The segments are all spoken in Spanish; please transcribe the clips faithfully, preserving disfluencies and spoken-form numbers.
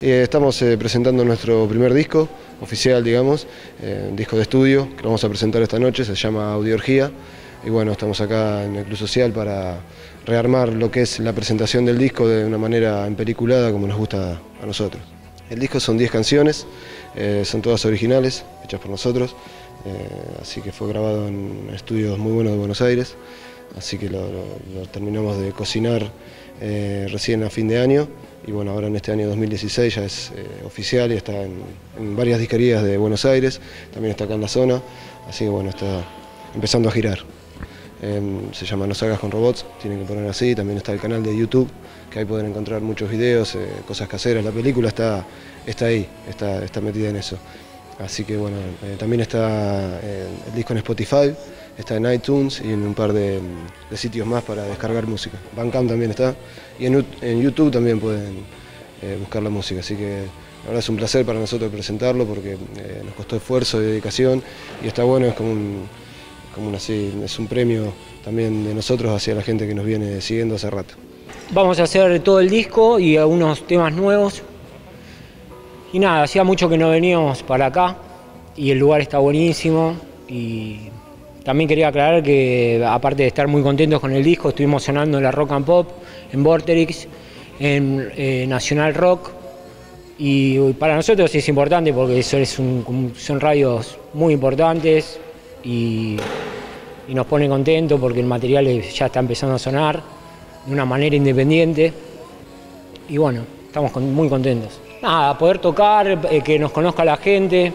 Eh, estamos eh, presentando nuestro primer disco oficial, digamos, eh, un disco de estudio que lo vamos a presentar esta noche, se llama Audiorgía. Y bueno, estamos acá en el Club Social para rearmar lo que es la presentación del disco de una manera empeliculada como nos gusta a nosotros. El disco son diez canciones, eh, son todas originales, hechas por nosotros, eh, así que fue grabado en estudios muy buenos de Buenos Aires, así que lo, lo, lo terminamos de cocinar eh, recién a fin de año. Y bueno, ahora en este año dos mil dieciséis ya es eh, oficial y está en, en varias disquerías de Buenos Aires, también está acá en la zona, así que bueno, está empezando a girar. Eh, se llama No salgas con robots, tienen que poner así, también está el canal de YouTube, que ahí pueden encontrar muchos videos, eh, cosas caseras, la película está, está ahí, está, está metida en eso. Así que bueno, eh, también está eh, el disco en Spotify, está en iTunes y en un par de, de sitios más para descargar música. Bandcamp también está y en, en YouTube también pueden eh, buscar la música, así que la verdad es un placer para nosotros presentarlo porque eh, nos costó esfuerzo y dedicación y está bueno, es como un, como un, así, es un premio también de nosotros hacia la gente que nos viene siguiendo hace rato. Vamos a hacer todo el disco y algunos temas nuevos. Y nada, hacía mucho que no veníamos para acá y el lugar está buenísimo. Y también quería aclarar que, aparte de estar muy contentos con el disco, estuvimos sonando en la Rock and Pop, en Vorterix, en eh, Nacional Rock. Y para nosotros es importante porque eso es un, son radios muy importantes y, y nos pone contentos porque el material ya está empezando a sonar de una manera independiente. Y bueno, estamos con, muy contentos. Nada, poder tocar, eh, que nos conozca la gente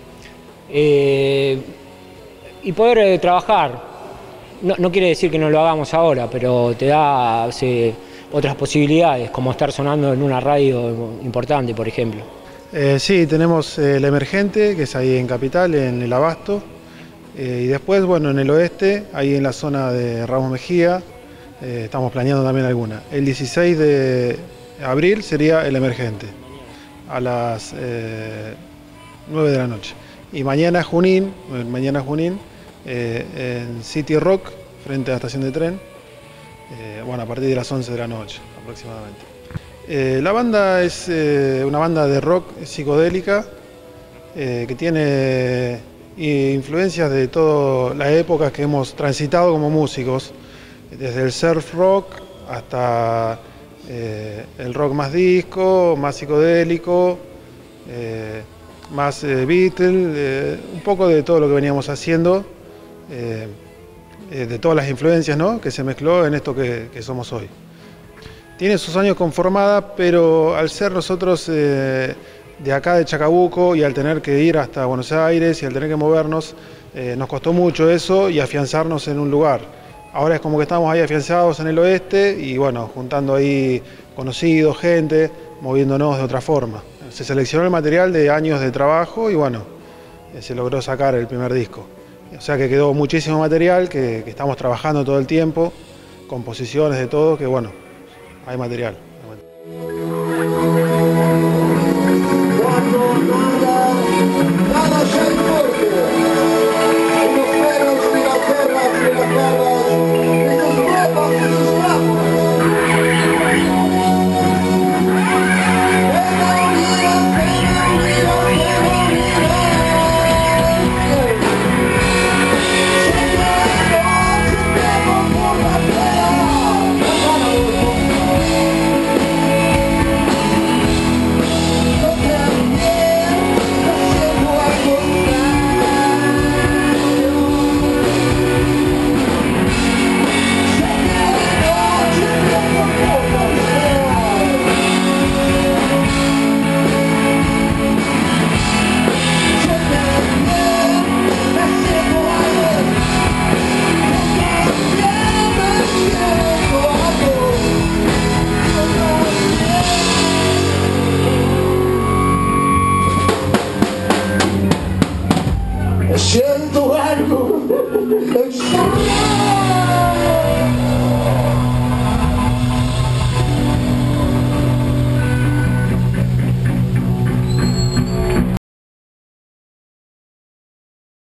eh, y poder eh, trabajar. No, no quiere decir que no lo hagamos ahora, pero te da hace, otras posibilidades, como estar sonando en una radio importante, por ejemplo. Eh, sí, tenemos eh, El Emergente, que es ahí en Capital, en el Abasto, eh, y después, bueno, en el oeste, ahí en la zona de Ramos Mejía, eh, estamos planeando también alguna. El dieciséis de abril sería El Emergente, a las eh, nueve de la noche. Y mañana Junín, mañana Junín, eh, en City Rock, frente a la estación de tren, eh, bueno, a partir de las once de la noche aproximadamente. Eh, la banda es eh, una banda de rock psicodélica eh, que tiene influencias de todas las épocas que hemos transitado como músicos, desde el surf rock hasta eh, el rock más disco, más psicodélico, eh, más eh, Beatles, eh, un poco de todo lo que veníamos haciendo, eh, eh, de todas las influencias, ¿no?, que se mezcló en esto que, que somos hoy. Tiene sus años conformada, pero al ser nosotros eh, de acá de Chacabuco y al tener que ir hasta Buenos Aires y al tener que movernos, eh, nos costó mucho eso y afianzarnos en un lugar. Ahora es como que estamos ahí afianzados en el oeste y bueno, juntando ahí conocidos, gente, moviéndonos de otra forma. Se seleccionó el material de años de trabajo y bueno, eh, se logró sacar el primer disco. O sea que quedó muchísimo material que, que estamos trabajando todo el tiempo, composiciones de todo, que bueno, hay material. Siento algo extraño.